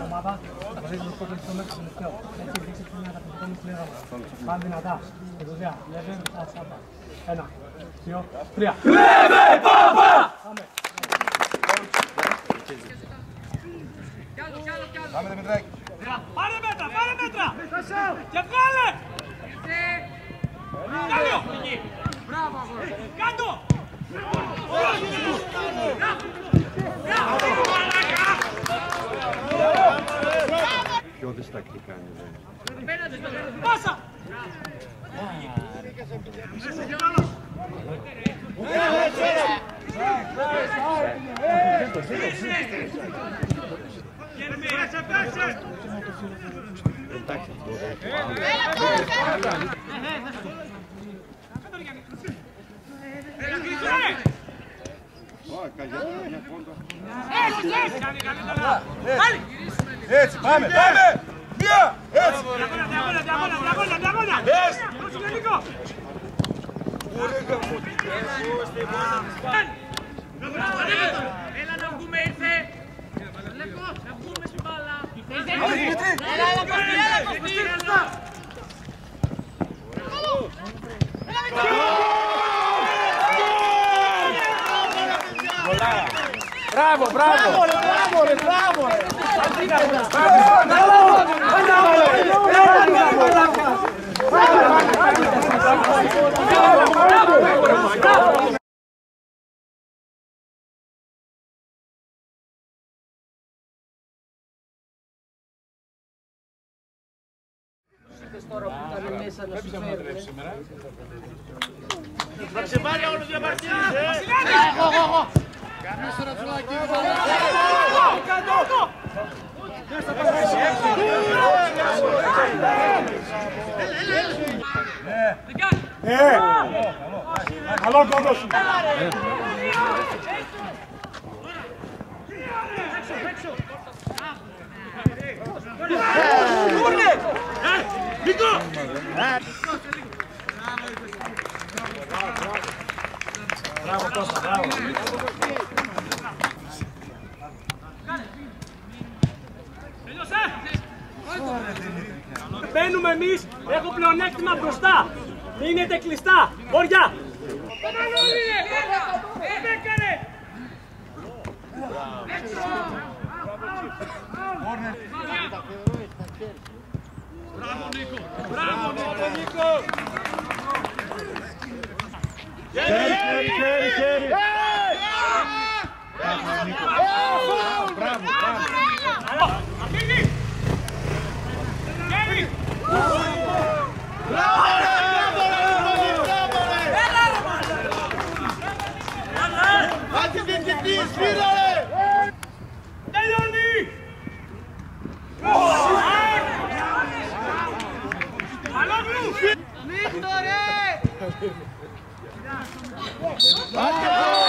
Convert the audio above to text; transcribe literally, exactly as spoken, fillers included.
ομάδα, θα πατήσει το σκότω στο μέχρι το τελευταίο. Έτσι δείξει μια κατευθυνόμενη πλέγαμα. Πάνε δυνατά. Και δουλειά. Λέβε, ασάμπα. Ένα, δύο, τρία. Λέβε, πάπα! Πάμε. Πάμε Δημητράκη. Πάρε μέτρα, πάρε μέτρα! Και βγάλε! Κάτω! Κάτω! Πιο διστακτικά είναι. Πάσα! Έτσι, πάμε, πάμε! Μία! Έτσι! Διαγώνα, διαγώνα, διαγώνα, διαγώνα! Δώσε με Νίκο! Έλα να βγούμε, ήρθε! Να βγούμε στην μπάλα! Έλα, έλα, Κωστή, έλα, Κωστή! Μπράβο, μπράβο! Μπράβο, ρε, μπράβο, ρε! Θα ξεβάλει όλους για παρτίδες, ε! Εγώ, εγώ, εγώ! Καλό κόντος! Νίκο! Μπράβο Κώστα, μπράβο! Μπαίνουμε εμείς, έχω πλεονέκτημα μπροστά. Μείνετε κλειστά. Βοριά. Μπράβο Νίκο. Μπράβο Νίκο. Χέρι, χέρι, χέρι, χέρι! Μπράβο, μπράβο! Αφήνει! Χέρι! Τελειώνει! Αλόγλου! Νίκτορε!